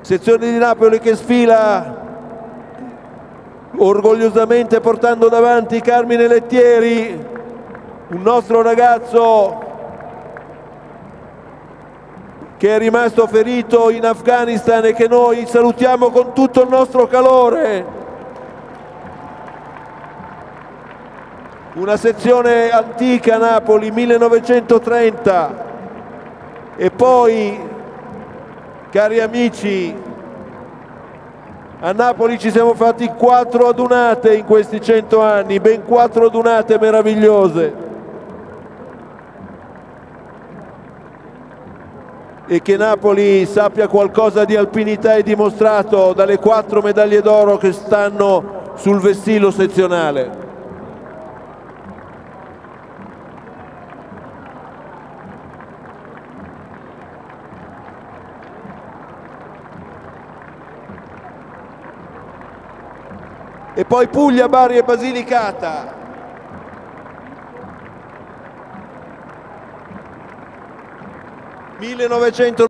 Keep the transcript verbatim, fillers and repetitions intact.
sezione di Napoli che sfila orgogliosamente portando davanti Carmine Lettieri, un nostro ragazzo che è rimasto ferito in Afghanistan e che noi salutiamo con tutto il nostro calore. Una sezione antica Napoli, millenovecentotrenta. E poi, cari amici, a Napoli ci siamo fatti quattro adunate in questi cento anni, ben quattro adunate meravigliose. E che Napoli sappia qualcosa di alpinità è dimostrato dalle quattro medaglie d'oro che stanno sul vessillo sezionale. E poi Puglia, Bari e Basilicata. millenovecento